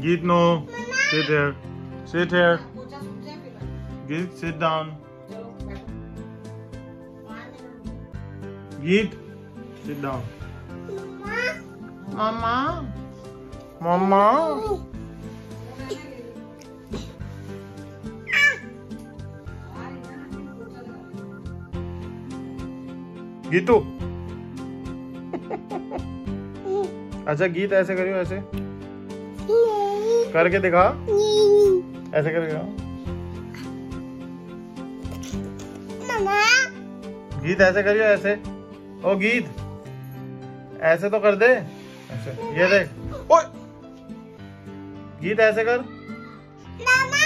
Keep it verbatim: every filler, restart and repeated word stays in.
Geet, no. Sit here. Sit here. Geet, sit down. Geet, sit down. Mama. Mama. Geetu. अच्छा गीत ऐसे करियो, ऐसे करके दिखा, ऐसे करके दिखा। गीत ऐसे करियो, ऐसे। ओ गीत ऐसे तो कर दे, ऐसे। ये देख। ओए गीत ऐसे कर।